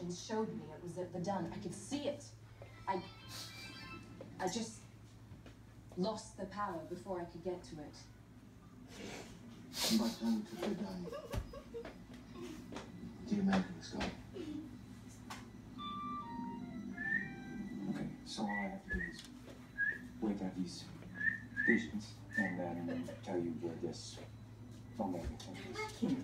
Jenkins showed me it was at Verdun. I could see it. I just lost the power before I could get to it. But then to Verdun, the Americans go. Okay, so all I have to do is wake out these visions and then tell you where this Omega thing is.